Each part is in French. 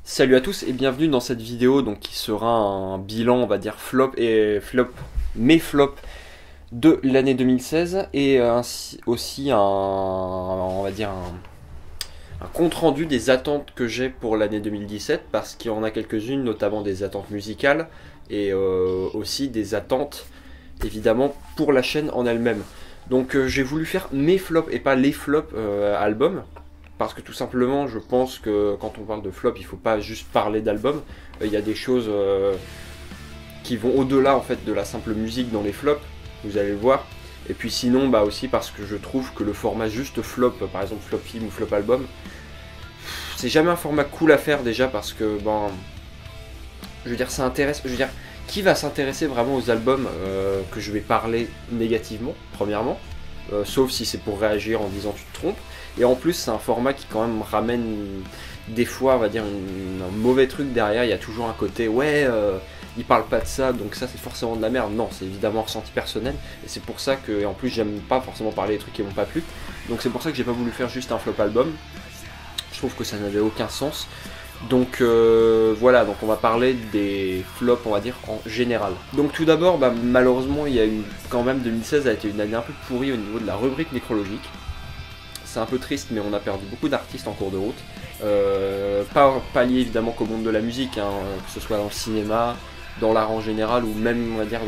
Salut à tous et bienvenue dans cette vidéo donc, qui sera un bilan, on va dire mes flops de l'année 2016 et ainsi aussi on va dire un compte rendu des attentes que j'ai pour l'année 2017 parce qu'il y en a quelques-unes, notamment des attentes musicales et aussi des attentes évidemment pour la chaîne en elle-même. Donc j'ai voulu faire mes flops et pas les flops albums. Parce que tout simplement, je pense que quand on parle de flop, il faut pas juste parler d'album. Il y a des choses qui vont au-delà en fait de la simple musique dans les flops. Vous allez le voir. Et puis sinon, bah aussi parce que je trouve que le format juste flop, par exemple flop film ou flop album, c'est jamais un format cool à faire déjà parce que je veux dire, ça intéresse. Je veux dire, qui va s'intéresser vraiment aux albums que je vais parler négativement, premièrement, sauf si c'est pour réagir en disant tu te trompes. Et en plus, c'est un format qui quand même ramène des fois, on va dire, un mauvais truc derrière. Il y a toujours un côté, ouais, il parle pas de ça, donc ça c'est forcément de la merde. Non, c'est évidemment un ressenti personnel. Et c'est pour ça que, et en plus, j'aime pas forcément parler des trucs qui m'ont pas plu. Donc c'est pour ça que j'ai pas voulu faire juste un flop album. Je trouve que ça n'avait aucun sens. Donc voilà, donc on va parler des flops, on va dire, en général. Donc tout d'abord, malheureusement, il y a eu quand même 2016 a été une année un peu pourrie au niveau de la rubrique nécrologique. C'est un peu triste, mais on a perdu beaucoup d'artistes en cours de route. Pas lié évidemment qu'au monde de la musique, hein, que ce soit dans le cinéma, dans l'art en général, ou même, on va dire,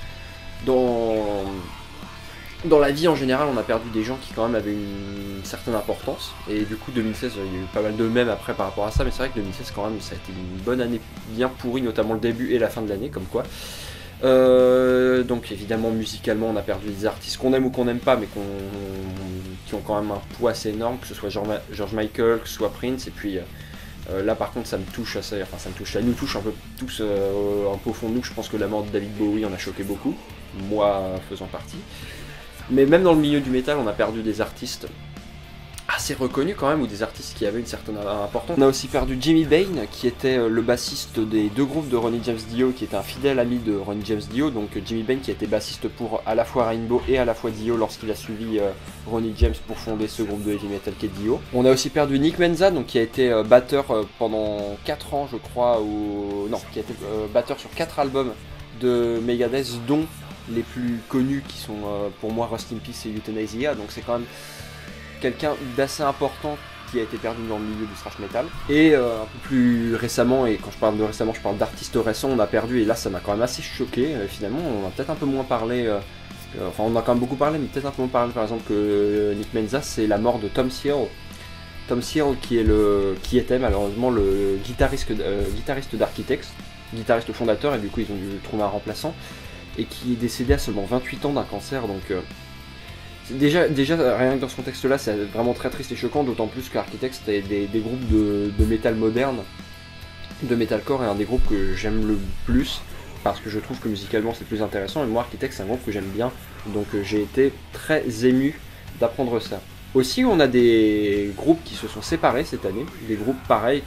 dans la vie en général, on a perdu des gens qui quand même avaient une certaine importance. Et du coup, 2016, il y a eu pas mal de mèmes après par rapport à ça, mais c'est vrai que 2016, quand même, ça a été une bonne année bien pourrie, notamment le début et la fin de l'année, comme quoi. Donc évidemment musicalement on a perdu des artistes qu'on aime ou qu'on n'aime pas mais qui ont quand même un poids assez énorme, que ce soit George Michael, que ce soit Prince, et puis là par contre ça me touche assez, enfin ça nous touche un peu tous un peu au fond de nous. Je pense que la mort de David Bowie en a choqué beaucoup, moi faisant partie, mais même dans le milieu du métal on a perdu des artistes assez reconnu quand même, ou des artistes qui avaient une certaine importance. On a aussi perdu Jimmy Bain, qui était le bassiste des deux groupes de Ronnie James Dio, qui était un fidèle ami de Ronnie James Dio. Donc Jimmy Bain qui a été bassiste pour à la fois Rainbow et à la fois Dio lorsqu'il a suivi Ronnie James pour fonder ce groupe de heavy metal qui est Dio. On a aussi perdu Nick Menza, donc qui a été batteur pendant 4 ans je crois, ou non, qui a été batteur sur 4 albums de Megadeth, dont les plus connus qui sont pour moi Rust in Peace et Euthanasia. Donc c'est quand même quelqu'un d'assez important qui a été perdu dans le milieu du thrash metal. Et un peu plus récemment, et quand je parle de récemment, je parle d'artistes récents, on a perdu, et là ça m'a quand même assez choqué, finalement, on a peut-être un peu moins parlé, enfin on a quand même beaucoup parlé, mais peut-être un peu moins parlé par exemple que Nick Menza, c'est la mort de Tom Searle. Tom Searle qui était malheureusement le guitariste d'Architects, guitariste fondateur, et du coup ils ont dû trouver un remplaçant, et qui est décédé à seulement 28 ans d'un cancer, donc... Déjà, rien que dans ce contexte-là, c'est vraiment très triste et choquant, d'autant plus qu'Architects est des groupes de métal moderne, de metalcore, est un des groupes que j'aime le plus, parce que je trouve que musicalement c'est plus intéressant, et moi Architects c'est un groupe que j'aime bien, donc j'ai été très ému d'apprendre ça. Aussi, on a des groupes qui se sont séparés cette année, des groupes pareils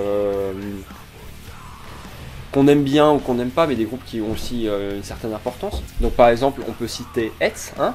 qu'on aime bien ou qu'on n'aime pas, mais des groupes qui ont aussi une certaine importance. Donc par exemple, on peut citer Hetz, hein.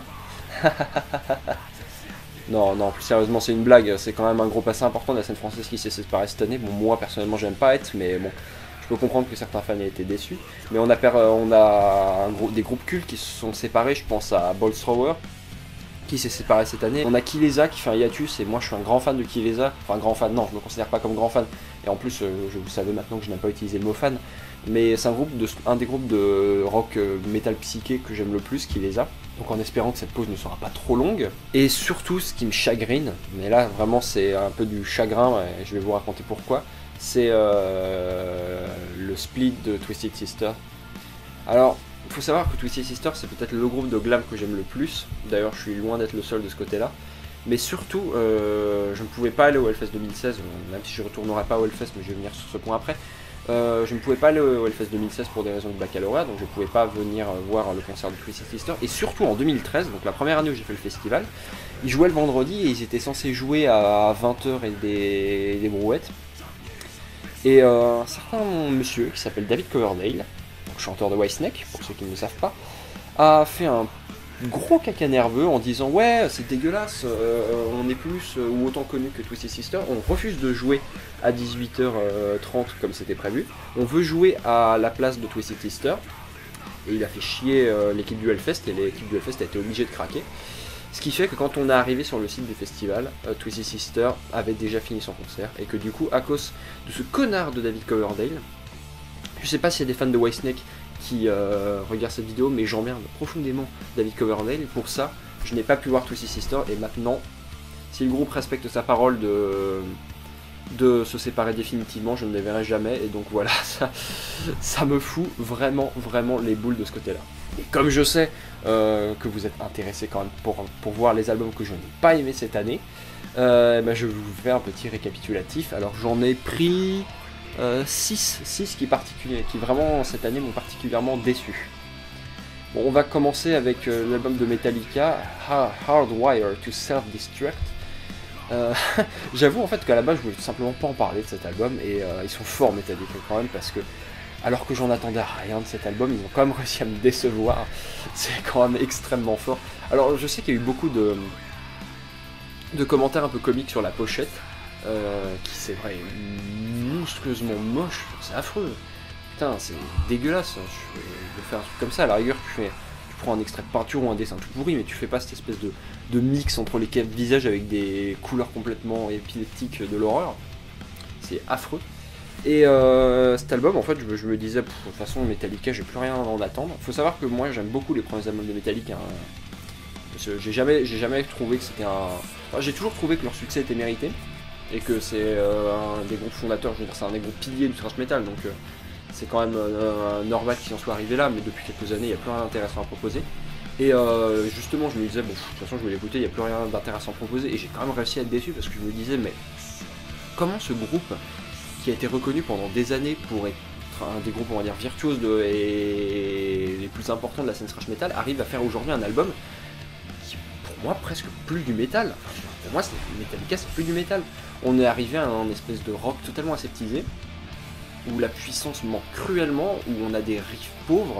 Non, plus sérieusement, c'est une blague. C'est quand même un groupe assez important de la scène française qui s'est séparé cette année. Bon, moi personnellement, j'aime pas être, mais bon, je peux comprendre que certains fans aient été déçus. Mais on a des groupes cultes qui se sont séparés. Je pense à Bolt Thrower qui s'est séparé cette année. On a Kilesa qui fait un hiatus, et moi je suis un grand fan de Kilesa. Enfin, grand fan, non, je me considère pas comme grand fan. Et en plus, vous savez maintenant que je n'aime pas utiliser le mot fan. Mais c'est un des groupes de rock metal psyché que j'aime le plus, Kilesa. Donc en espérant que cette pause ne sera pas trop longue. Et surtout, ce qui me chagrine, mais là vraiment c'est un peu du chagrin, et je vais vous raconter pourquoi, c'est le split de Twisted Sister. Alors, il faut savoir que Twisted Sister c'est peut-être le groupe de glam que j'aime le plus. D'ailleurs, je suis loin d'être le seul de ce côté-là. Mais surtout, je ne pouvais pas aller au Hellfest 2016, même si je ne retournerai pas au Hellfest, mais je vais venir sur ce point après. Je ne pouvais pas aller au Hellfest 2016 pour des raisons de baccalauréat, donc je ne pouvais pas venir voir le concert de Twisted Sister. Et surtout en 2013, donc la première année où j'ai fait le festival, ils jouaient le vendredi et ils étaient censés jouer à 20h et des brouettes. Et un certain monsieur qui s'appelle David Coverdale, donc chanteur de Whitesnake, pour ceux qui ne le savent pas, a fait un gros caca nerveux en disant ouais c'est dégueulasse, on est plus ou autant connu que Twisted Sister, on refuse de jouer à 18h30 comme c'était prévu, on veut jouer à la place de Twisted Sister, et il a fait chier l'équipe du Hellfest, et l'équipe du Hellfest a été obligée de craquer. Ce qui fait que quand on est arrivé sur le site du festival, Twisted Sister avait déjà fini son concert, et que du coup, à cause de ce connard de David Coverdale, je sais pas s'il y a des fans de Whitesnake qui regardent cette vidéo, mais j'emmerde profondément David Coverdale. Pour ça, je n'ai pas pu voir Twisted Sister, et maintenant, si le groupe respecte sa parole de se séparer définitivement, je ne les verrai jamais, et donc voilà, ça me fout vraiment les boules de ce côté-là. Et comme je sais que vous êtes intéressés quand même pour voir les albums que je n'ai pas aimés cette année, bah je vais vous faire un petit récapitulatif. Alors j'en ai pris 6 qui vraiment cette année m'ont particulièrement déçu. Bon, on va commencer avec l'album de Metallica, Hardwired to Self-Destruct. J'avoue en fait qu'à la base je voulais tout simplement pas en parler de cet album, et ils sont forts Metallica quand même, parce que alors que j'en attendais rien de cet album, ils ont quand même réussi à me décevoir. C'est quand même extrêmement fort. Alors je sais qu'il y a eu beaucoup de commentaires un peu comiques sur la pochette, qui c'est vrai monstrueusement moche, c'est affreux. Putain, c'est dégueulasse, je vais faire un truc comme ça, à la rigueur tu prends un extrait de peinture ou un dessin tout pourri, mais tu fais pas cette espèce de mix entre les quatre visages avec des couleurs complètement épileptiques de l'horreur. C'est affreux. Et cet album, en fait, je me disais, de toute façon, Metallica, j'ai plus rien à en attendre. Faut savoir que moi, j'aime beaucoup les premiers albums de Metallica. Hein. J'ai jamais trouvé que c'était un... Enfin, j'ai toujours trouvé que leur succès était mérité, et que c'est un des groupes fondateurs, je veux dire, c'est un des groupes piliers du thrash metal, donc c'est quand même normal qu'ils en soient arrivés là, mais depuis quelques années, il n'y a plus rien d'intéressant à proposer. Et justement, je me disais, bon, de toute façon, je vais l'écouter, il n'y a plus rien d'intéressant à proposer, et j'ai quand même réussi à être déçu, parce que je me disais, mais comment ce groupe, qui a été reconnu pendant des années pour être un des groupes, on va dire, virtuoses et les plus importants de la scène thrash metal, arrive à faire aujourd'hui un album qui, pour moi, presque plus du métal. Enfin, pour moi, Metallica, c'est plus du métal. On est arrivé à un espèce de rock totalement aseptisé, où la puissance manque cruellement, où on a des riffs pauvres.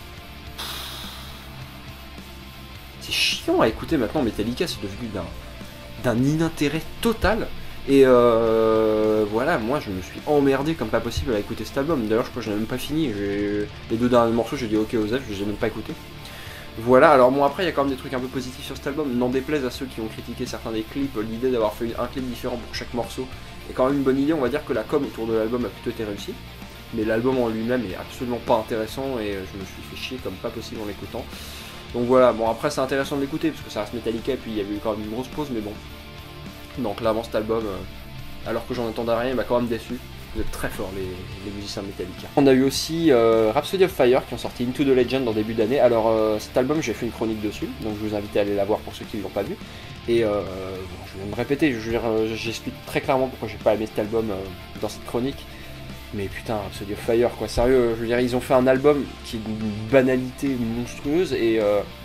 C'est chiant à écouter maintenant. Metallica, c'est devenu d'un inintérêt total. Et voilà, moi je me suis emmerdé comme pas possible à écouter cet album. D'ailleurs, je crois que je n'ai même pas fini. Les 2 derniers morceaux, j'ai dit ok aux F, je les ai même pas écoutés. Voilà, alors bon, après il y a quand même des trucs un peu positifs sur cet album. N'en déplaise à ceux qui ont critiqué certains des clips, l'idée d'avoir fait un clip différent pour chaque morceau est quand même une bonne idée. On va dire que la com autour de l'album a plutôt été réussie, mais l'album en lui-même est absolument pas intéressant, et je me suis fait chier comme pas possible en l'écoutant. Donc voilà, bon après c'est intéressant de l'écouter parce que ça reste Metallica, et puis il y avait eu quand même une grosse pause, mais bon. Donc clairement cet album, alors que j'en attendais rien, il m'a quand même déçu. Vous êtes très forts les musiciens de Metallica. On a eu aussi Rhapsody of Fire qui ont sorti Into the Legend en début d'année. Alors cet album, j'ai fait une chronique dessus, donc je vous invite à aller la voir pour ceux qui ne l'ont pas vu. Et bon, je vais me répéter, j'explique très clairement pourquoi j'ai pas aimé cet album dans cette chronique. Mais putain, Rhapsody of Fire quoi, sérieux, je veux dire, ils ont fait un album qui est d'une banalité monstrueuse, et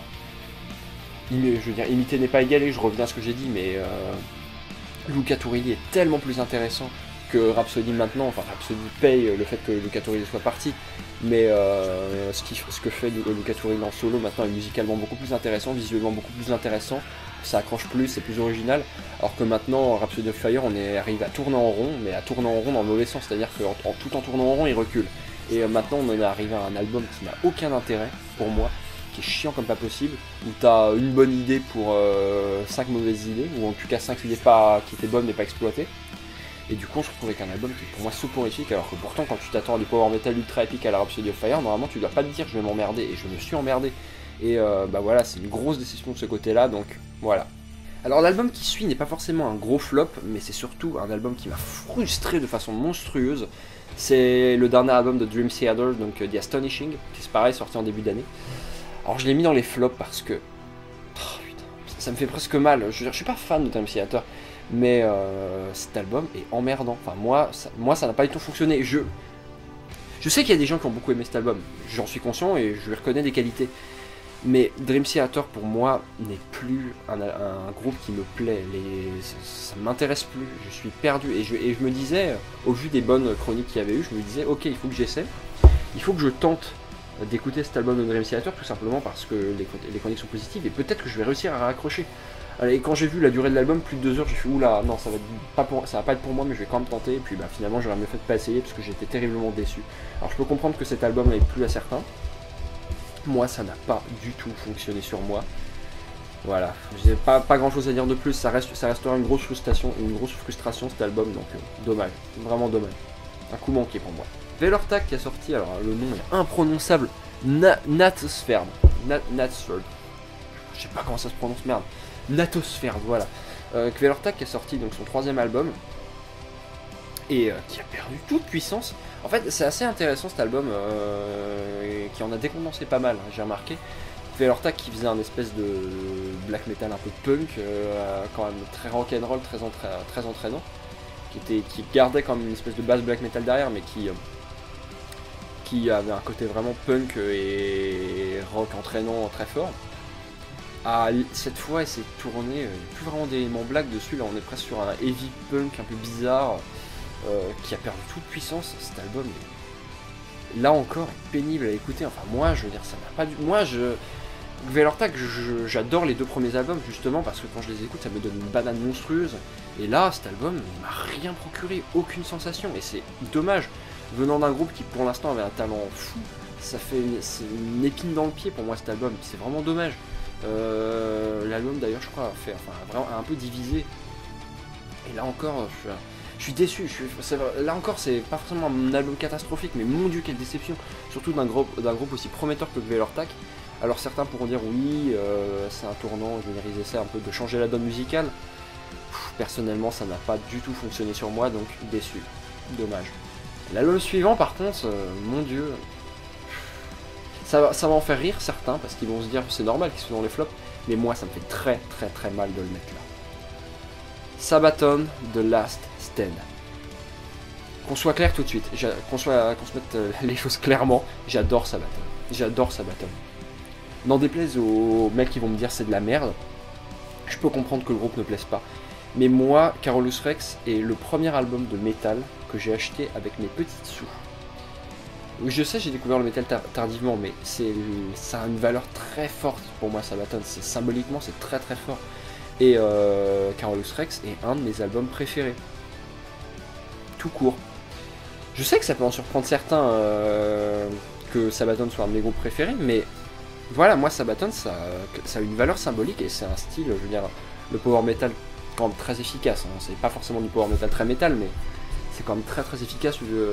je veux dire, imiter n'est pas égalé, je reviens à ce que j'ai dit, mais Luca Turilli est tellement plus intéressant que Rhapsody maintenant. Enfin, Rhapsody paye le fait que Luca Turilli soit parti, mais ce que fait Luca Turilli en solo maintenant est musicalement beaucoup plus intéressant, visuellement beaucoup plus intéressant, ça accroche plus, c'est plus original, alors que maintenant Rhapsody of Fire, on est arrivé à tourner en rond, mais à tourner en rond dans le mauvais sens, c'est-à-dire que tout en tournant en rond il recule, et maintenant on est arrivé à un album qui n'a aucun intérêt pour moi, qui est chiant comme pas possible, où t'as une bonne idée pour 5 mauvaises idées, ou en tout cas 5 idées qui étaient bonnes mais pas exploitées. Et du coup on se retrouve avec un album qui est pour moi soporifique, alors que pourtant quand tu t'attends à du power metal ultra épique à la Rhapsody of Fire, normalement tu dois pas te dire je vais m'emmerder, et je me suis emmerdé. Et bah voilà, c'est une grosse déception de ce côté là, donc voilà. Alors l'album qui suit n'est pas forcément un gros flop, mais c'est surtout un album qui m'a frustré de façon monstrueuse. C'est le dernier album de Dream Theater, donc The Astonishing, qui est pareil, sorti en début d'année. Alors je l'ai mis dans les flops parce que... Oh, putain, ça me fait presque mal. Je suis pas fan de Dream Theater, mais cet album est emmerdant. Enfin moi ça n'a pas du tout fonctionné. Je sais qu'il y a des gens qui ont beaucoup aimé cet album, j'en suis conscient et je lui reconnais des qualités. Mais Dream Theater pour moi n'est plus un groupe qui me plaît, ça ne m'intéresse plus, je suis perdu. Et je me disais, au vu des bonnes chroniques qu'il y avait eu, je me disais ok, il faut que j'essaie, il faut que je tente d'écouter cet album de Dream Theater, tout simplement parce que les chroniques sont positives, et peut-être que je vais réussir à raccrocher. Et quand j'ai vu la durée de l'album, plus de 2 heures, j'ai fait oula, non, ça va pas être pour moi, mais je vais quand même tenter. Et puis bah, finalement, j'aurais mieux fait de pas essayer parce que j'étais terriblement déçu. Alors je peux comprendre que cet album n'avait plus à certains. Moi, ça n'a pas du tout fonctionné sur moi. Voilà, j'ai pas grand chose à dire de plus. Ça restera une grosse frustration cet album, donc dommage, vraiment dommage. Un coup manqué pour moi. Veilortag qui a sorti, alors le nom est imprononçable, Natsferd. Je sais pas comment ça se prononce, merde. Natosferd, voilà. Veilortag qui a sorti donc son 3e album et qui a perdu toute puissance. En fait, c'est assez intéressant cet album qui en a décondensé pas mal, hein, j'ai remarqué. Veilortag qui faisait un espèce de black metal un peu punk, quand même très rock'n'roll, très entraînant, qui gardait quand même une espèce de base black metal derrière, mais qui avait un côté vraiment punk et rock entraînant très fort. Cette fois, il s'est tourné, plus vraiment d'éléments black dessus, là on est presque sur un heavy punk un peu bizarre, qui a perdu toute puissance. Cet album est, là encore, est pénible à écouter. Enfin moi, je veux dire, ça n'a pas du... Veilortag, j'adore les 2 premiers albums justement parce que quand je les écoute, ça me donne une banane monstrueuse. Et là, cet album ne m'a rien procuré, aucune sensation, et c'est dommage. Venant d'un groupe qui pour l'instant avait un talent fou, c'est une épine dans le pied pour moi cet album, c'est vraiment dommage. L'album d'ailleurs je crois vraiment un peu divisé. Et là encore je suis déçu, là encore c'est pas forcément un album catastrophique, mais mon dieu quelle déception, surtout d'un groupe aussi prometteur que Veilortag. Alors certains pourront dire oui, c'est un tournant, généraliser ça un peu, de changer la donne musicale. Personnellement ça n'a pas du tout fonctionné sur moi, donc déçu, dommage. L'album suivant par contre, mon dieu, ça va en faire rire certains, parce qu'ils vont se dire c'est normal qu'ils soient dans les flops, mais moi ça me fait très mal de le mettre là. Sabaton, The Last Stand. Qu'on soit clair tout de suite, qu'on se mette les choses clairement, j'adore Sabaton. N'en déplaise aux mecs qui vont me dire c'est de la merde, je peux comprendre que le groupe ne plaise pas. Mais moi, Carolus Rex est le premier album de métal que j'ai acheté avec mes petites sous. Je sais, j'ai découvert le métal tardivement, mais ça a une valeur très forte pour moi, Sabaton. Symboliquement, c'est très fort. Et Carolus Rex est un de mes albums préférés. Tout court. Je sais que ça peut en surprendre certains que Sabaton soit un de mes groupes préférés, mais voilà, moi Sabaton, ça a une valeur symbolique et c'est un style, je veux dire, le power metal quand même très efficace. Hein. C'est pas forcément du power metal très métal, mais c'est quand même très efficace,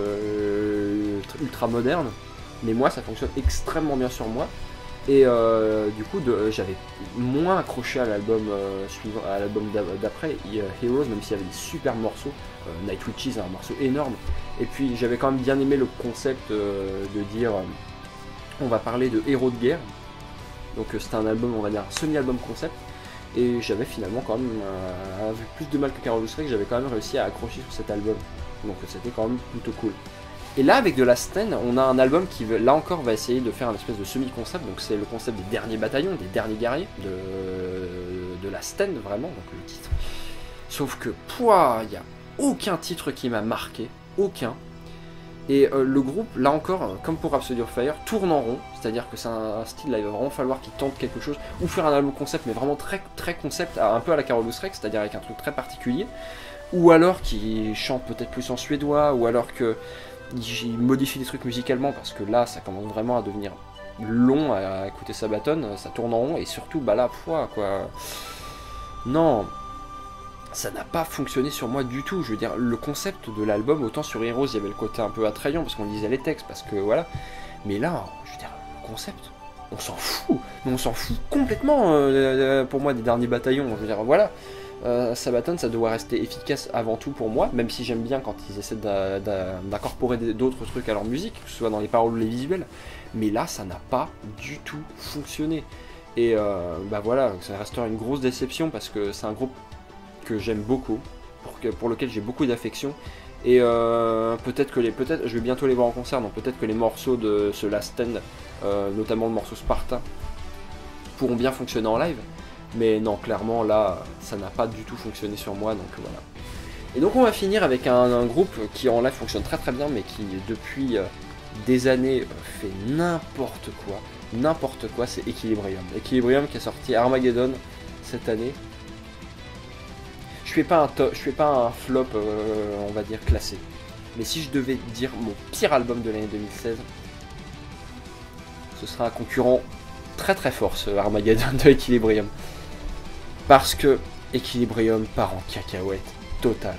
ultra moderne. Mais moi, ça fonctionne extrêmement bien sur moi. Et du coup, j'avais moins accroché à l'album suivant, à l'album d'après, Heroes, même s'il y avait des super morceaux. Night Witches, un morceau énorme. Et puis, j'avais quand même bien aimé le concept de dire, on va parler de héros de guerre. Donc c'était un album, on va dire, semi-album concept. Et j'avais finalement quand même, avec plus de mal que Carolus Rex, j'avais quand même réussi à accrocher sur cet album. Donc c'était quand même plutôt cool. Et là, avec The Last Stand, on a un album qui, là encore, va essayer de faire un espèce de semi-concept. Donc c'est le concept des derniers bataillons, des derniers guerriers de la Stand, vraiment, donc le titre. Sauf que, il n'y a aucun titre qui m'a marqué, aucun. Et le groupe, là encore, comme pour Rhapsody of Fire, tourne en rond. C'est-à-dire que c'est un style, là, il va vraiment falloir qu'ils tentent quelque chose. Ou faire un album concept, mais vraiment très concept, un peu à la Carolus Rex, c'est-à-dire avec un truc très particulier. Ou alors qu'ils chantent peut-être plus en suédois, ou alors qu'ils modifient des trucs musicalement, parce que là, ça commence vraiment à devenir long à écouter Sabaton, ça tourne en rond, et surtout, bah là, quoi. Non, ça n'a pas fonctionné sur moi du tout. Je veux dire, le concept de l'album, autant sur Heroes, il y avait le côté un peu attrayant, parce qu'on lisait les textes, parce que voilà. Mais là, je veux dire, le concept, on s'en fout. Mais on s'en fout complètement, pour moi, des derniers bataillons. Je veux dire, voilà. Sabaton, ça doit rester efficace avant tout pour moi, même si j'aime bien quand ils essaient d'incorporer d'autres trucs à leur musique, que ce soit dans les paroles ou les visuels, mais là ça n'a pas du tout fonctionné. Et bah voilà, ça restera une grosse déception parce que c'est un groupe que j'aime beaucoup, pour lequel j'ai beaucoup d'affection, et peut-être je vais bientôt les voir en concert, donc peut-être que les morceaux de ce Last Stand, notamment le morceau Sparta, pourront bien fonctionner en live. Mais non, clairement, là, ça n'a pas du tout fonctionné sur moi, donc voilà. Et donc on va finir avec un groupe qui en live fonctionne très bien, mais qui depuis des années fait n'importe quoi, c'est Equilibrium. Equilibrium qui a sorti Armageddon cette année. Je fais pas un flop, on va dire, classé. Mais si je devais dire mon pire album de l'année 2016, ce sera un concurrent très très fort, ce Armageddon de Equilibrium. Parce que Equilibrium part en cacahuète total.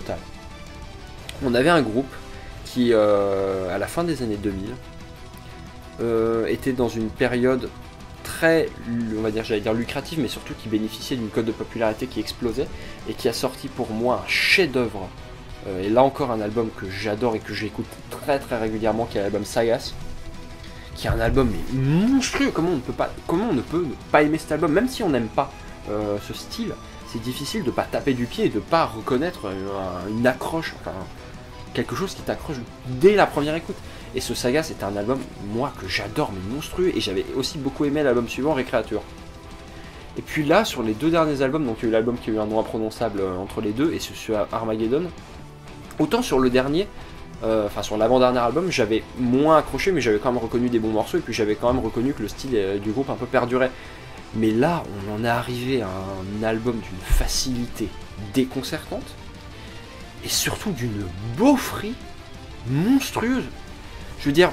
On avait un groupe qui, à la fin des années 2000, était dans une période très, on va dire, j'allais dire lucrative, mais surtout qui bénéficiait d'une cote de popularité qui explosait, et qui a sorti pour moi un chef-d'œuvre, et là encore un album que j'adore et que j'écoute très très régulièrement, qui est l'album Sagas, qui est un album mais monstrueux. Comment on ne peut pas aimer cet album, même si on n'aime pas ce style. C'est difficile de pas taper du pied et de pas reconnaître une accroche, enfin quelque chose qui t'accroche dès la première écoute. Et ce Saga, c'était un album, moi, que j'adore, mais monstrueux, et j'avais aussi beaucoup aimé l'album suivant, Recreature. Et puis là, sur les deux derniers albums, donc il y a eu l'album qui a eu un nom imprononçable entre les deux, et ce Armageddon, autant sur le dernier, enfin sur l'avant-dernier album, j'avais moins accroché, mais j'avais quand même reconnu des bons morceaux, et puis j'avais quand même reconnu que le style du groupe un peu perdurait. Mais là, on en est arrivé à un album d'une facilité déconcertante, et surtout d'une beaufrie monstrueuse. Je veux dire,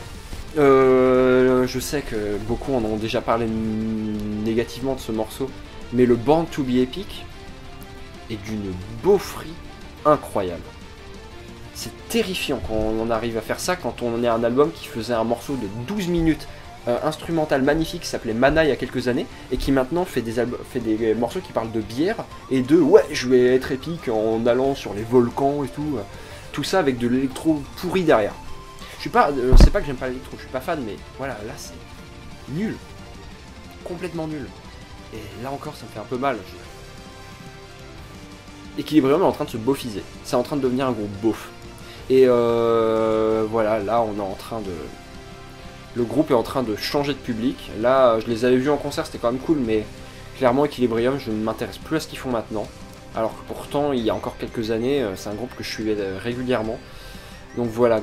je sais que beaucoup en ont déjà parlé négativement de ce morceau, mais le Born to be Epic est d'une beaufrie incroyable. C'est terrifiant quand on en arrive à faire ça, quand on est un album qui faisait un morceau de 12 minutes instrumental magnifique qui s'appelait Mana il y a quelques années, et qui maintenant fait des morceaux qui parlent de bière et de ouais, je vais être épique en allant sur les volcans et tout ça avec de l'électro pourri derrière. Je suis pas, c'est pas que j'aime pas l'électro, je suis pas fan, mais voilà, là c'est nul, complètement nul. Et là encore, ça me fait un peu mal. Equilibrium est en train de se beaufiser, c'est en train de devenir un groupe beauf. Et voilà, là on est en train de... Le groupe est en train de changer de public. Là, je les avais vus en concert, c'était quand même cool, mais clairement Equilibrium, je ne m'intéresse plus à ce qu'ils font maintenant. Alors que pourtant, il y a encore quelques années, c'est un groupe que je suivais régulièrement. Donc voilà,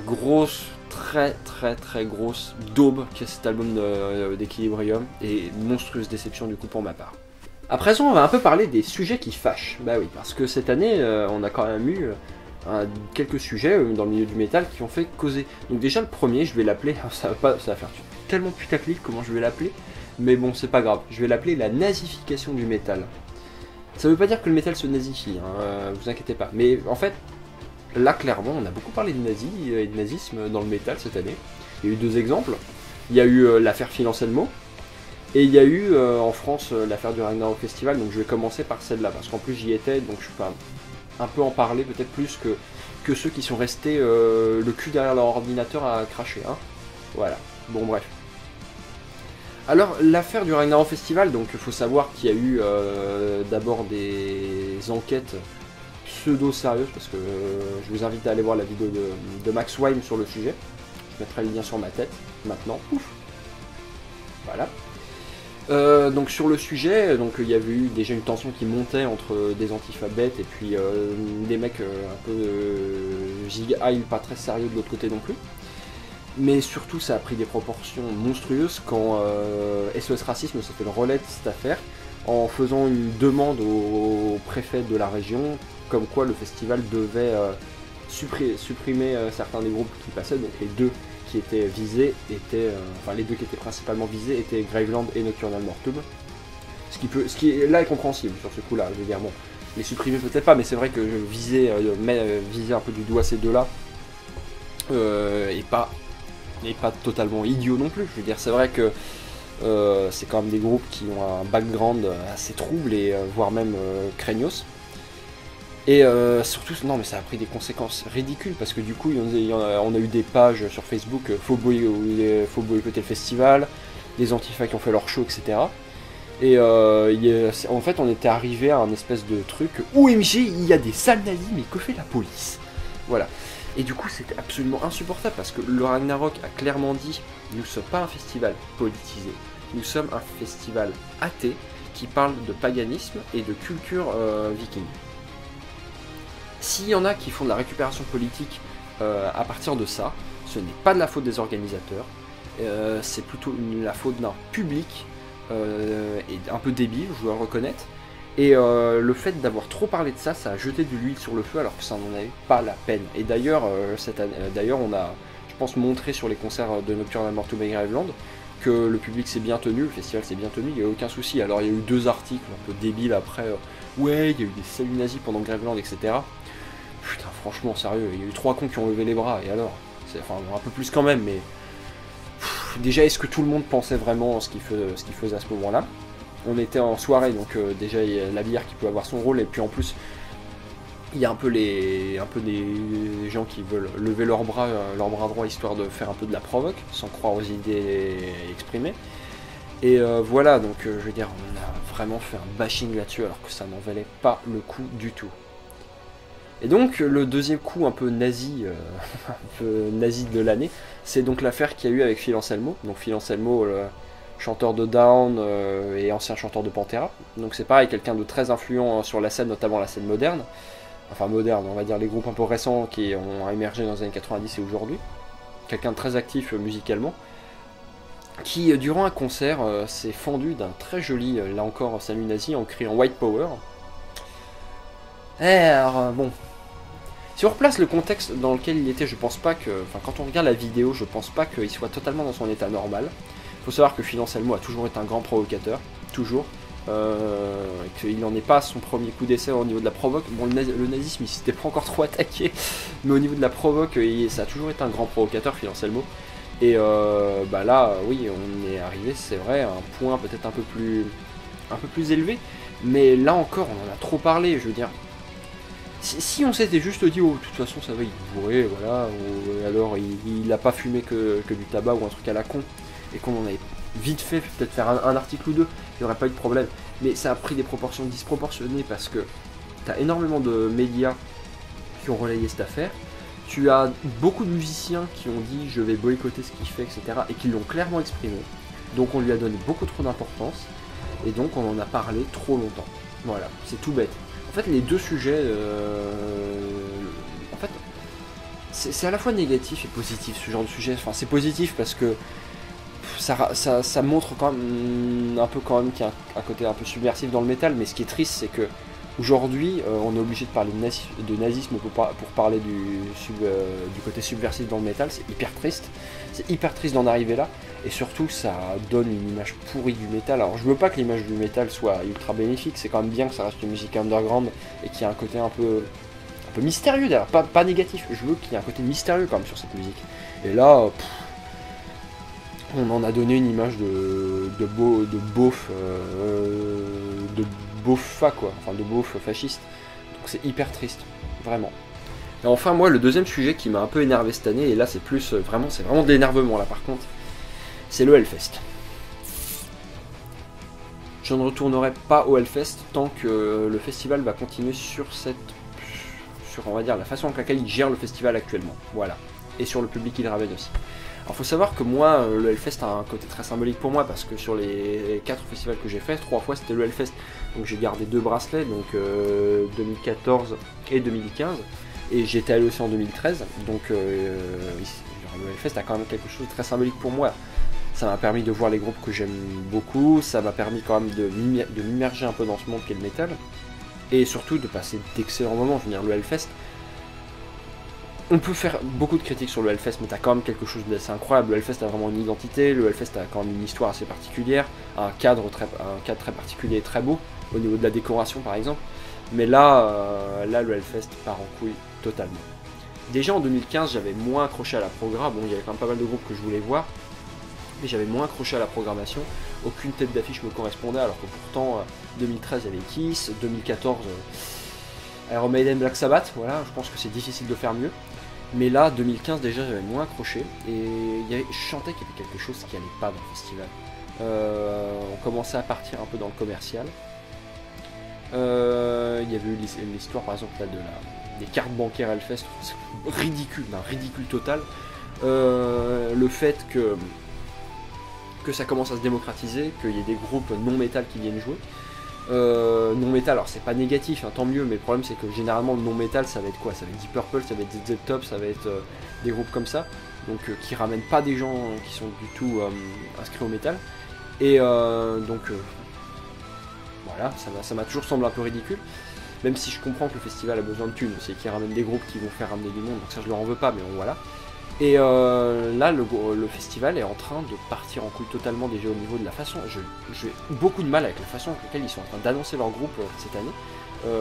très grosse daube qu'est cet album d'Equilibrium, et monstrueuse déception du coup pour ma part. À présent, on va un peu parler des sujets qui fâchent. Bah oui, parce que cette année, on a quand même eu quelques sujets dans le milieu du métal qui ont fait causer. Donc déjà le premier, je vais l'appeler, ça va faire tellement putaclic comment je vais l'appeler, mais bon c'est pas grave, je vais l'appeler la nazification du métal. Ça veut pas dire que le métal se nazifie, hein, vous inquiétez pas, mais en fait, là clairement on a beaucoup parlé de nazis et de nazisme dans le métal cette année. Il y a eu deux exemples, il y a eu l'affaire Phil Anselmo, et il y a eu en France l'affaire du Ragnarok Festival, donc je vais commencer par celle-là, parce qu'en plus j'y étais, donc je peux un peu en parler, peut-être plus que ceux qui sont restés le cul derrière leur ordinateur à cracher, hein. Voilà, bon bref. Alors l'affaire du Ragnarok Festival, donc il faut savoir qu'il y a eu d'abord des enquêtes pseudo-sérieuses, parce que je vous invite à aller voir la vidéo de Max Wime sur le sujet. Je mettrai le lien sur ma tête, maintenant, ouf. Voilà. Donc sur le sujet, donc il y avait eu déjà une tension qui montait entre des antifabètes et puis des mecs un peu giga pas très sérieux de l'autre côté non plus. Mais surtout ça a pris des proportions monstrueuses quand SOS Racisme s'est fait le relais de cette affaire en faisant une demande au préfet de la région comme quoi le festival devait supprimer certains des groupes qui passaient, donc les deux qui étaient visés étaient, enfin les deux qui étaient principalement visés étaient Graveland et Nocturnal Mortum. Ce qui est là est compréhensible sur ce coup-là, je veux dire bon, les supprimer peut-être pas, mais c'est vrai que je visais un peu du doigt ces deux-là, et pas totalement idiot non plus. Je veux dire, c'est vrai que c'est quand même des groupes qui ont un background assez trouble et voire même craignos. Et surtout, non mais ça a pris des conséquences ridicules parce que du coup on a eu des pages sur Facebook, faut boycotter le festival, des antifas qui ont fait leur show, etc. Et en fait on était arrivé à un espèce de truc, OMG, il y a des sales nazis, mais que fait la police? Voilà. Et du coup c'était absolument insupportable parce que le Ragnarok a clairement dit, nous ne sommes pas un festival politisé, nous sommes un festival athée qui parle de paganisme et de culture viking. S'il y en a qui font de la récupération politique à partir de ça, ce n'est pas de la faute des organisateurs, c'est plutôt la faute d'un public et un peu débile, je dois le reconnaître. Et le fait d'avoir trop parlé de ça, ça a jeté de l'huile sur le feu alors que ça n'en avait pas la peine. Et d'ailleurs, on a, je pense, montré sur les concerts de Nocturnal Mortuum et Graveland que le public s'est bien tenu, le festival s'est bien tenu, il n'y a aucun souci. Alors il y a eu 2 articles un peu débiles après, ouais, il y a eu des saluts nazis pendant Graveland, etc. Putain, franchement, sérieux, il y a eu 3 cons qui ont levé les bras, et alors enfin, un peu plus quand même, mais... déjà, est-ce que tout le monde pensait vraiment ce qu'il faisait à ce moment-là? On était en soirée, donc déjà, il y a la bière qui peut avoir son rôle, et puis en plus, il y a un peu des gens qui veulent lever leur bras droit, histoire de faire un peu de la provoque, sans croire aux idées exprimées. Et voilà, donc je veux dire, on a vraiment fait un bashing là-dessus, alors que ça n'en valait pas le coup du tout. Et donc le deuxième coup un peu nazi, un peu nazi de l'année, c'est donc l'affaire qu'il y a eu avec Phil Anselmo. Donc Phil Anselmo, le chanteur de Down et ancien chanteur de Pantera. Donc c'est pareil, quelqu'un de très influent sur la scène, notamment la scène moderne. Enfin moderne, on va dire les groupes un peu récents qui ont émergé dans les années 90 et aujourd'hui. Quelqu'un de très actif musicalement. Qui durant un concert s'est fendu d'un très joli, là encore, salut nazi en criant White Power. Alors bon, si on replace le contexte dans lequel il était, je pense pas que... Enfin, quand on regarde la vidéo, je pense pas qu'il soit totalement dans son état normal. Il faut savoir que Phil Anselmo a toujours été un grand provocateur, toujours. Qu'il n'en est pas à son premier coup d'essai au niveau de la provoque. Bon, le nazisme, il s'était pas encore trop attaqué, mais au niveau de la provoque, ça a toujours été un grand provocateur, Phil Anselmo. Et bah là, oui, on est arrivé, c'est vrai, à un point peut-être un peu plus élevé. Mais là encore, on en a trop parlé, je veux dire... Si on s'était juste dit, oh, de toute façon, ça va, il est bourré, voilà, ou alors il a pas fumé que du tabac ou un truc à la con, et qu'on en avait vite fait, peut-être faire un article ou 2, il n'y aurait pas eu de problème. Mais ça a pris des proportions disproportionnées parce que tu as énormément de médias qui ont relayé cette affaire, tu as beaucoup de musiciens qui ont dit, je vais boycotter ce qu'il fait, etc., et qui l'ont clairement exprimé, donc on lui a donné beaucoup trop d'importance, et donc on en a parlé trop longtemps. Voilà, c'est tout bête. En fait, les deux sujets, en fait, c'est à la fois négatif et positif ce genre de sujet. Enfin, c'est positif parce que ça montre quand même un peu qu'il y a un côté un peu subversif dans le métal, mais ce qui est triste, c'est que aujourd'hui, on est obligé de parler de nazisme pour parler du côté subversif dans le métal. C'est hyper triste. C'est hyper triste d'en arriver là. Et surtout, ça donne une image pourrie du métal. Alors, je veux pas que l'image du métal soit ultra bénéfique. C'est quand même bien que ça reste une musique underground et qu'il y a un côté un peu mystérieux d'ailleurs. Pas négatif. Je veux qu'il y ait un côté mystérieux quand même sur cette musique. Et là, on en a donné une image de beauf quoi. Enfin, de beauf fasciste. Donc, c'est hyper triste. Vraiment. Et enfin, moi, le deuxième sujet qui m'a un peu énervé cette année, et là, c'est vraiment de l'énervement là par contre. C'est le Hellfest. Je ne retournerai pas au Hellfest tant que le festival va continuer sur on va dire la façon avec laquelle il gère le festival actuellement. Voilà. Et sur le public qu'il ramène aussi. Alors faut savoir que moi, le Hellfest a un côté très symbolique pour moi parce que sur les 4 festivals que j'ai fait, 3 fois c'était le Hellfest. Donc j'ai gardé 2 bracelets, donc 2014 et 2015. Et j'étais allé aussi en 2013. Donc le Hellfest a quand même quelque chose de très symbolique pour moi. Ça m'a permis de voir les groupes que j'aime beaucoup, ça m'a permis quand même de m'immerger un peu dans ce monde qu'est le métal, et surtout de passer d'excellents moments. Je veux dire, le Hellfest, on peut faire beaucoup de critiques sur le Hellfest, mais t'as quand même quelque chose d'assez incroyable. Le Hellfest a vraiment une identité, le Hellfest a quand même une histoire assez particulière, un cadre très particulier et très beau, au niveau de la décoration par exemple, mais là le Hellfest part en couille totalement. Déjà en 2015, j'avais moins accroché à la programme, bon il y avait quand même pas mal de groupes que je voulais voir, mais j'avais moins accroché à la programmation, aucune tête d'affiche me correspondait, alors que pourtant 2013 il y avait Kiss, 2014 Iron Maiden, Black Sabbath, voilà, je pense que c'est difficile de faire mieux, mais là 2015 déjà j'avais moins accroché, et je sentais qu'il y avait quelque chose qui allait pas dans le festival. On commençait à partir un peu dans le commercial, il y avait eu l'histoire par exemple là, des cartes bancaires Hellfest, c'est ridicule, d'un ridicule total, le fait que ça commence à se démocratiser, qu'il y ait des groupes non-métal qui viennent jouer. Non-métal, alors c'est pas négatif, hein, tant mieux, mais le problème c'est que généralement le non-métal ça va être quoi? Ça va être Deep Purple, ça va être Dead Top, ça va être des groupes comme ça. donc qui ramène pas des gens qui sont du tout inscrits au métal. Et voilà, ça m'a toujours semblé un peu ridicule. Même si je comprends que le festival a besoin de thunes, c'est qu'ils ramènent des groupes qui vont faire ramener du monde, donc ça je leur en veux pas, mais bon voilà. Et là, le festival est en train de partir en couille totalement déjà au niveau de la façon. J'ai beaucoup de mal avec la façon avec laquelle ils sont en train d'annoncer leur groupe cette année.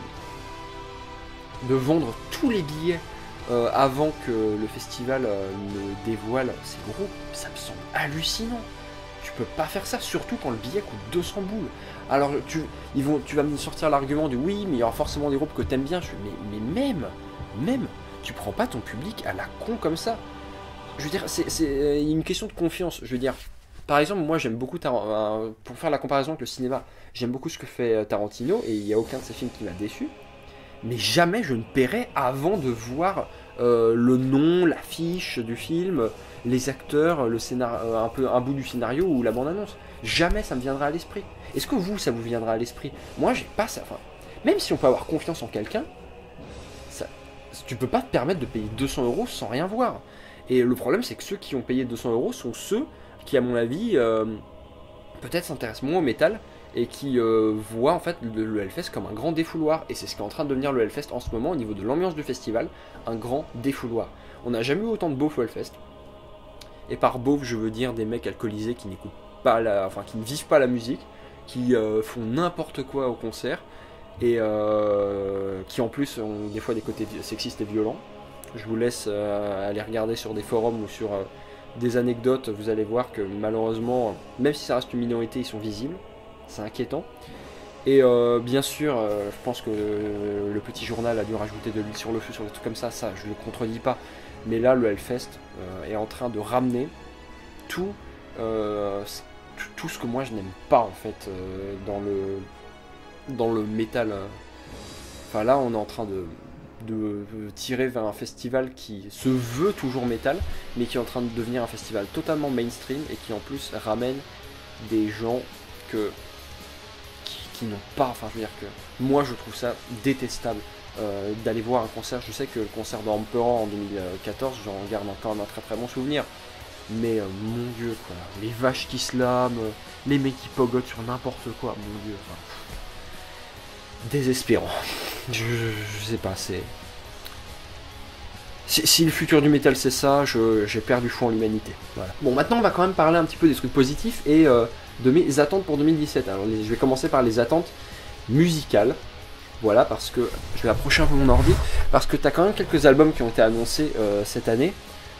De vendre tous les billets avant que le festival ne dévoile ses groupes, ça me semble hallucinant. Tu peux pas faire ça, surtout quand le billet coûte 200 boules. Alors tu vas me sortir l'argument du oui, mais il y aura forcément des groupes que t'aimes bien. Mais même, tu prends pas ton public à la con comme ça. Je veux dire, c'est une question de confiance. Je veux dire, par exemple, moi j'aime beaucoup pour faire la comparaison avec le cinéma, j'aime beaucoup ce que fait Tarantino et il n'y a aucun de ses films qui m'a déçu. Mais jamais je ne paierai avant de voir le nom, l'affiche du film, les acteurs, le scénario, un bout du scénario ou la bande-annonce. Jamais ça me viendra à l'esprit. Est-ce que vous, ça vous viendra à l'esprit? Moi, j'ai pas ça. Enfin, même si on peut avoir confiance en quelqu'un, tu peux pas te permettre de payer 200 € sans rien voir. Et le problème, c'est que ceux qui ont payé 200 € sont ceux qui, à mon avis, peut-être s'intéressent moins au métal et qui voient en fait le Hellfest comme un grand défouloir. Et c'est ce qui est en train de devenir le Hellfest en ce moment au niveau de l'ambiance du festival, un grand défouloir. On n'a jamais eu autant de beaufs au Hellfest. Et par beauf, je veux dire des mecs alcoolisés qui n'écoutent pas qui ne vivent pas la musique, qui font n'importe quoi au concert et qui en plus ont des fois des côtés sexistes et violents. Je vous laisse aller regarder sur des forums ou sur des anecdotes, vous allez voir que malheureusement, même si ça reste une minorité, ils sont visibles, c'est inquiétant. Et bien sûr, je pense que le petit journal a dû rajouter de l'huile sur le feu sur des trucs comme ça je ne le contredis pas. Mais là, le Hellfest est en train de ramener tout ce que moi je n'aime pas en fait dans le métal. Enfin là, on est en train de tirer vers un festival qui se veut toujours métal, mais qui est en train de devenir un festival totalement mainstream et qui en plus ramène des gens qui n'ont pas, enfin je veux dire que moi je trouve ça détestable d'aller voir un concert. Je sais que le concert d'Emperor en 2014, j'en garde quand même un très très bon souvenir, mais mon dieu quoi, les vaches qui se lament, les mecs qui pogotent sur n'importe quoi, mon dieu, enfin, désespérant. Je sais pas, si le futur du métal c'est ça, j'ai perdu foi en l'humanité. Voilà. Bon, maintenant on va quand même parler un petit peu des trucs positifs et de mes attentes pour 2017. Alors je vais commencer par les attentes musicales. Voilà, parce que je vais approcher un peu mon ordi, parce que tu as quand même quelques albums qui ont été annoncés cette année,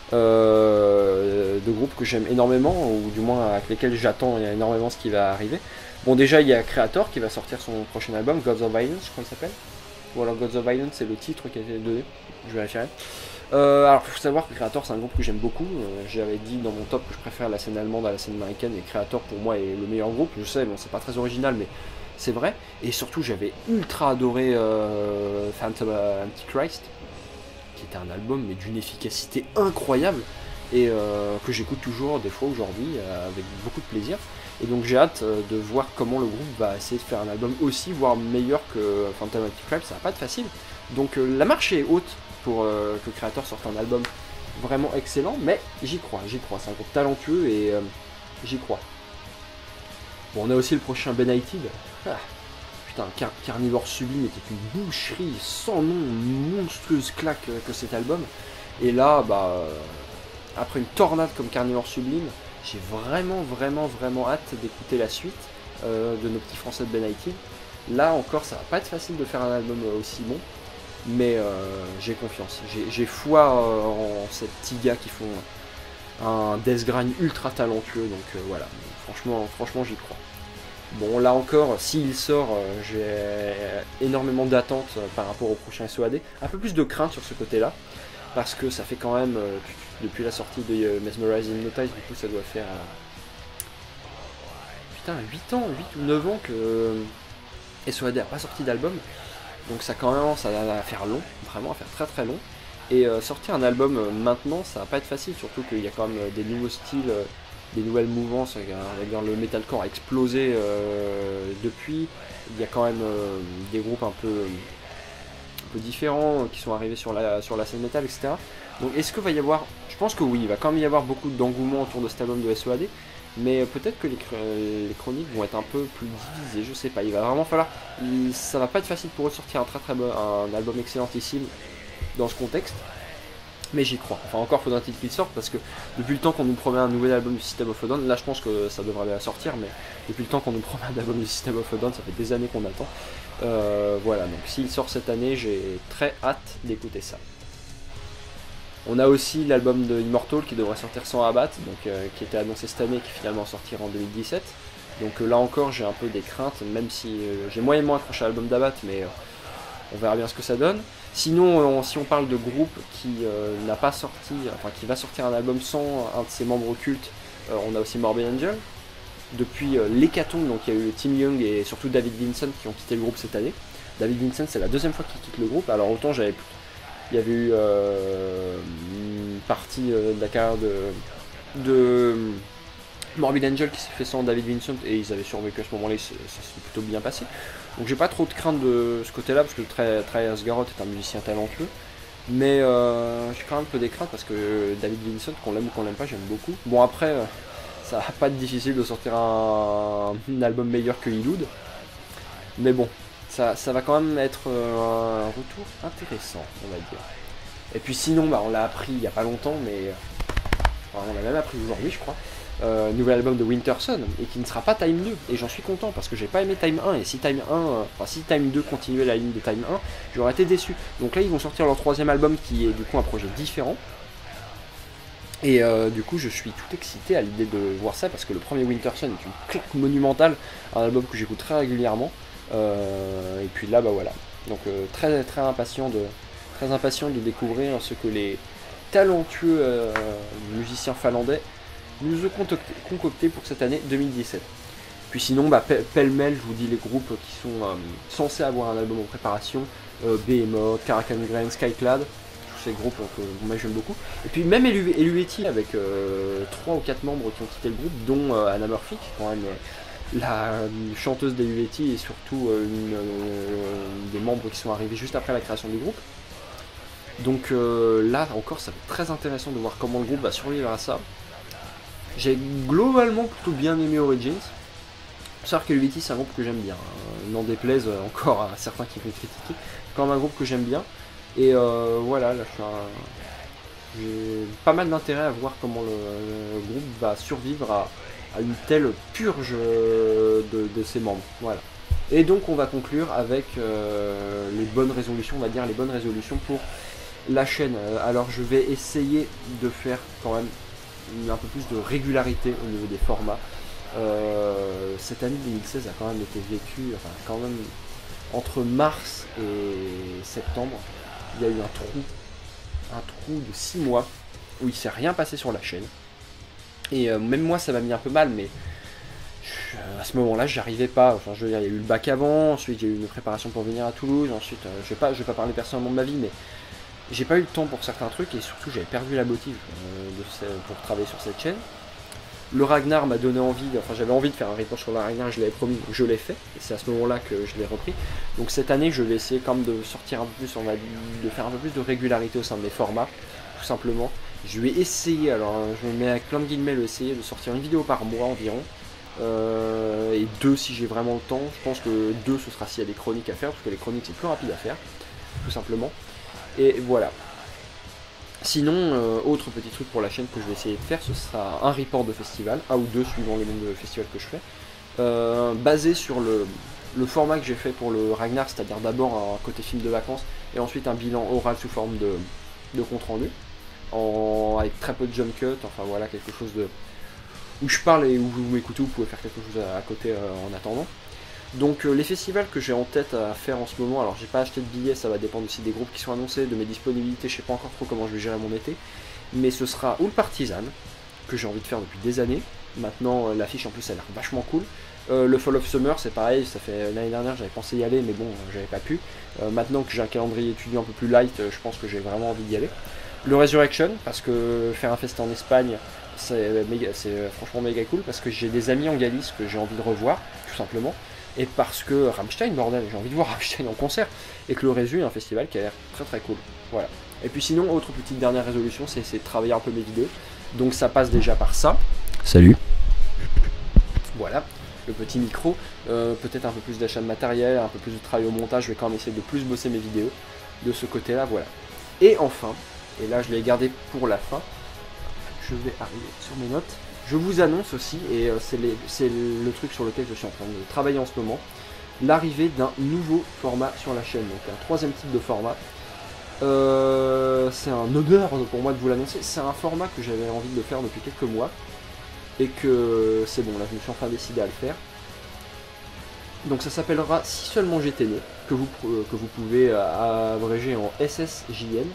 de groupes que j'aime énormément, ou du moins avec lesquels j'attends énormément ce qui va arriver. Bon, déjà il y a Kreator qui va sortir son prochain album, Gods of Violence, je crois qu'il s'appelle. Ou alors Gods of Violence, c'est le titre qui a été donné, je vérifierai. Alors il faut savoir que Kreator c'est un groupe que j'aime beaucoup. J'avais dit dans mon top que je préfère la scène allemande à la scène américaine, et Kreator pour moi est le meilleur groupe. Je sais, bon, c'est pas très original, mais c'est vrai. Et surtout j'avais ultra adoré Phantom Antichrist, qui était un album mais d'une efficacité incroyable, et que j'écoute toujours des fois aujourd'hui avec beaucoup de plaisir. Et donc j'ai hâte de voir comment le groupe va essayer de faire un album aussi, voire meilleur que Phantom Antichrist. Ça va pas être facile. Donc la marche est haute pour que Kreator sorte un album vraiment excellent, mais j'y crois. C'est un groupe talentueux et j'y crois. Bon, on a aussi le prochain Benighted. Putain, Carnivore Sublime était une boucherie sans nom, une monstrueuse claque que cet album. Et là, après une tornade comme Carnivore Sublime, j'ai vraiment hâte d'écouter la suite de nos petits français de Benighted. Là encore, ça va pas être facile de faire un album aussi bon, mais j'ai confiance. J'ai foi en ces petits gars qui font un death grind ultra talentueux, donc voilà, franchement j'y crois. Bon, là encore, s'il sort, j'ai énormément d'attentes par rapport au prochain SOAD, un peu plus de crainte sur ce côté-là, parce que ça fait quand même, depuis la sortie de Mesmerize Hypnotize, du coup ça doit faire 8 ou 9 ans que SOAD n'a pas sorti d'album, donc ça commence à faire long, vraiment à faire très long, et sortir un album maintenant, ça va pas être facile, surtout qu'il y a quand même des nouveaux styles, des nouvelles mouvances, le metalcore a explosé depuis, il y a quand même des groupes un peu différents qui sont arrivés sur la scène métal, etc. Donc est-ce qu'il va y avoir... Je pense que oui, il va quand même y avoir beaucoup d'engouement autour de cet album de SOAD, mais peut-être que les chroniques vont être un peu plus divisées, je sais pas. Il va vraiment falloir... Ça va pas être facile pour eux de sortir un album excellentissime dans ce contexte, mais j'y crois. Enfin encore faudra-t-il qu'il sorte, parce que depuis le temps qu'on nous promet un nouvel album du System of a Down, là je pense que ça devrait bien sortir, mais depuis le temps qu'on nous promet un album du System of a Down, ça fait des années qu'on attend. Voilà, donc s'il sort cette année, j'ai très hâte d'écouter ça. On a aussi l'album de Immortal qui devrait sortir sans Abbat, donc qui était annoncé cette année, qui finalement sortira en 2017. Donc là encore, j'ai un peu des craintes, même si j'ai moyennement accroché à l'album d'Abbat, mais on verra bien ce que ça donne. Sinon, si on parle de groupe qui n'a pas sorti, enfin qui va sortir un album sans un de ses membres cultes, on a aussi Morbid Angel. Depuis l'hécatombe, donc il y a eu Tim Young et surtout David Vincent qui ont quitté le groupe cette année. David Vincent, c'est la deuxième fois qu'il quitte le groupe. Alors autant il y avait eu une partie de la carrière de Morbid Angel qui s'est fait sans David Vincent et ils avaient survécu à ce moment-là, ça s'est plutôt bien passé. Donc j'ai pas trop de crainte de ce côté-là parce que Trey Asgaroth est un musicien talentueux. Mais j'ai quand même un peu des craintes parce que David Vincent, qu'on l'aime ou qu'on l'aime pas, j'aime beaucoup. Bon après, ça va pas être difficile de sortir un album meilleur que Elude. Mais bon, ça va quand même être un retour intéressant, on va dire. Et puis sinon, bah, on l'a appris il y a pas longtemps, mais enfin, on l'a même appris aujourd'hui, je crois. Nouvel album de Winterson et qui ne sera pas Time 2 et j'en suis content parce que j'ai pas aimé Time 1 et si Time 1 si Time 2 continuait la ligne de Time 1 j'aurais été déçu. Donc là ils vont sortir leur troisième album qui est du coup un projet différent et du coup je suis tout excité à l'idée de voir ça parce que le premier Winterson est une claque monumentale, un album que j'écoute très régulièrement et puis là bah voilà, donc très impatient de découvrir ce que les talentueux musiciens finlandais nous ont concocté pour cette année 2017. Puis sinon, bah, pêle-mêle, je vous dis les groupes qui sont censés avoir un album en préparation, Behemoth, Caracan Grain, Skyclad, tous ces groupes que moi j'aime beaucoup. Et puis même Elueti avec 3 ou 4 membres qui ont quitté le groupe, dont Anna Murphy, qui est quand même la chanteuse d'Elueti et surtout une des membres qui sont arrivés juste après la création du groupe. Donc là encore, ça va être très intéressant de voir comment le groupe va survivre à ça. J'ai globalement plutôt bien aimé Origins. Sauf que Elueti c'est un groupe que j'aime bien. N'en déplaise encore à certains qui vont critiquer. Quand même un groupe que j'aime bien. Et voilà, là j'ai pas mal d'intérêt à voir comment le groupe va survivre à une telle purge de ses membres. Voilà. Et donc on va conclure avec les bonnes résolutions, on va dire les bonnes résolutions pour la chaîne. Alors je vais essayer de faire quand même un peu plus de régularité au niveau des formats. Cette année 2016 a quand même été vécue, enfin quand même entre mars et septembre, il y a eu un trou de 6 mois où il s'est rien passé sur la chaîne. Et même moi ça m'a mis un peu mal, mais à ce moment-là j'arrivais pas, enfin je veux dire il y a eu le bac avant, ensuite il y a eu une préparation pour venir à Toulouse, ensuite je vais pas parler personnellement de ma vie, mais j'ai pas eu le temps pour certains trucs et surtout j'avais perdu la motive pour travailler sur cette chaîne. Le Ragnar m'a donné envie, enfin j'avais envie de faire un report sur le Ragnar, je l'avais promis, donc je l'ai fait, et c'est à ce moment-là que je l'ai repris. Donc cette année je vais essayer quand même de sortir un peu plus, de faire un peu plus de régularité au sein de mes formats, tout simplement. Je vais essayer, alors je me mets avec plein de guillemets essayer de sortir une vidéo par mois environ. Et 2 si j'ai vraiment le temps, je pense que 2 ce sera s'il y a des chroniques à faire, parce que les chroniques c'est plus rapide à faire, tout simplement. Et voilà. Sinon, autre petit truc pour la chaîne que je vais essayer de faire, ce sera un report de festival, 1 ou 2 suivant le nombre de festivals que je fais, basé sur le format que j'ai fait pour le Ragnar, c'est-à-dire d'abord un côté film de vacances et ensuite un bilan oral sous forme de compte rendu, avec très peu de jump cut, enfin voilà, quelque chose où je parle et où vous m'écoutez, vous pouvez faire quelque chose à côté en attendant. Donc les festivals que j'ai en tête à faire en ce moment, alors j'ai pas acheté de billets, ça va dépendre aussi des groupes qui sont annoncés, de mes disponibilités, je sais pas encore trop comment je vais gérer mon été, mais ce sera ou le Partisan, que j'ai envie de faire depuis des années, maintenant l'affiche en plus elle a l'air vachement cool, le Fall of Summer c'est pareil, ça fait l'année dernière j'avais pensé y aller mais bon j'avais pas pu, maintenant que j'ai un calendrier étudiant un peu plus light, je pense que j'ai vraiment envie d'y aller. Le Resurrection, parce que faire un fest en Espagne c'est franchement méga cool, parce que j'ai des amis en Galice que j'ai envie de revoir, tout simplement. Et parce que Rammstein, bordel, j'ai envie de voir Rammstein en concert, et que le Résu est un festival qui a l'air très très cool. Voilà. Et puis sinon, autre petite dernière résolution, c'est essayer de travailler un peu mes vidéos. Donc ça passe déjà par ça. Salut. Voilà, le petit micro. Peut-être un peu plus d'achat de matériel, un peu plus de travail au montage. Je vais quand même essayer de plus bosser mes vidéos de ce côté-là, voilà. Et enfin, et là je l'ai gardé pour la fin, je vais arriver sur mes notes. Je vous annonce aussi, et c'est le truc sur lequel je suis en train de travailler en ce moment, l'arrivée d'un nouveau format sur la chaîne, donc un troisième type de format. C'est un honneur pour moi de vous l'annoncer. C'est un format que j'avais envie de faire depuis quelques mois, et que c'est bon, là je me suis enfin décidé à le faire. Donc ça s'appellera Si seulement j'étais né, que vous pouvez abréger en SSJN.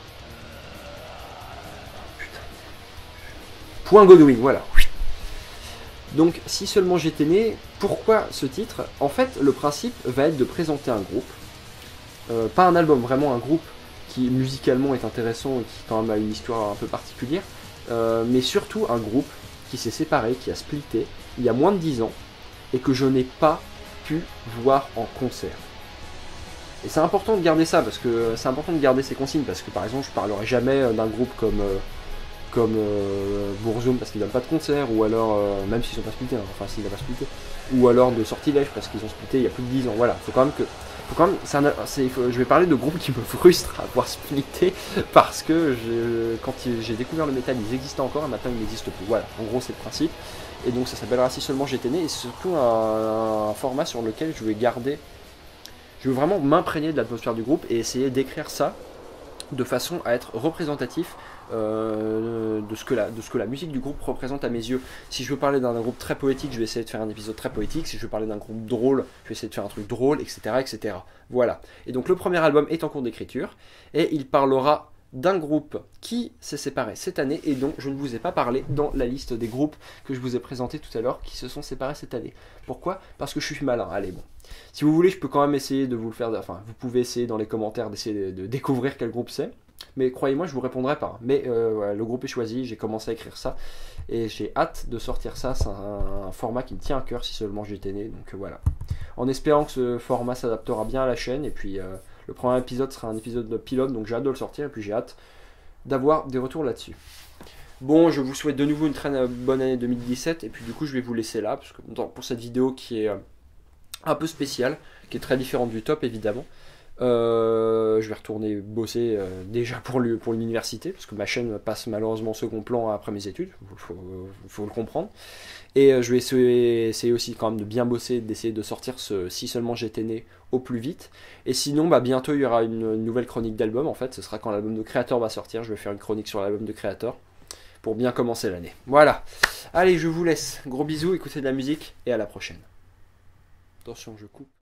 Point Godwin, voilà. Donc, Si seulement j'étais né, pourquoi ce titre? En fait, le principe va être de présenter un groupe, pas un album, vraiment un groupe qui musicalement est intéressant et qui quand même a une histoire un peu particulière, mais surtout un groupe qui s'est séparé, qui a splitté il y a moins de 10 ans et que je n'ai pas pu voir en concert. Et c'est important de garder ça, parce que c'est important de garder ces consignes, parce que par exemple je parlerai jamais d'un groupe comme Burzum parce qu'ils donnent pas de concert, ou alors même s'ils sont pas splittés, hein, enfin s'ils n'ont pas splitté, ou alors de Sortilège parce qu'ils ont splitté il y a plus de 10 ans. Voilà, faut quand même que je vais parler de groupes qui me frustrent à voir splitter, parce que quand j'ai découvert le métal, ils existaient encore, et maintenant ils n'existent plus. Voilà, en gros c'est le principe. Et donc ça s'appellera Si seulement j'étais né, et c'est surtout un format sur lequel je veux vraiment m'imprégner de l'atmosphère du groupe et essayer d'écrire ça de façon à être représentatif de ce que la musique du groupe représente à mes yeux. Si je veux parler d'un groupe très poétique, je vais essayer de faire un épisode très poétique. Si je veux parler d'un groupe drôle, je vais essayer de faire un truc drôle, etc., etc. Voilà. Et donc le premier album est en cours d'écriture, et il parlera d'un groupe qui s'est séparé cette année, et dont je ne vous ai pas parlé dans la liste des groupes que je vous ai présenté tout à l'heure qui se sont séparés cette année. Pourquoi? Parce que je suis malin. Allez, bon. Si vous voulez, je peux quand même essayer de vous le faire. Enfin, vous pouvez essayer dans les commentaires d'essayer de découvrir quel groupe c'est. Mais croyez-moi, je vous répondrai pas. Mais voilà, le groupe est choisi, j'ai commencé à écrire ça. Et j'ai hâte de sortir ça. C'est un format qui me tient à cœur, si seulement j'étais né. Donc voilà. En espérant que ce format s'adaptera bien à la chaîne. Et puis le premier épisode sera un épisode de pilote. Donc j'ai hâte de le sortir. Et puis j'ai hâte d'avoir des retours là-dessus. Bon, je vous souhaite de nouveau une très bonne année 2017. Et puis du coup, je vais vous laisser là. Parce que pour cette vidéo qui est un peu spéciale, qui est très différente du top évidemment. Je vais retourner bosser déjà pour l'université, parce que ma chaîne passe malheureusement au second plan après mes études, faut le comprendre. Et je vais essayer aussi quand même de bien bosser, d'essayer de sortir ce Si seulement j'étais né au plus vite. Et sinon, bientôt il y aura une nouvelle chronique d'album, en fait, ce sera quand l'album de Creator va sortir, je vais faire une chronique sur l'album de Creator, pour bien commencer l'année. Voilà, allez, je vous laisse, gros bisous, écoutez de la musique, et à la prochaine. Attention, je coupe.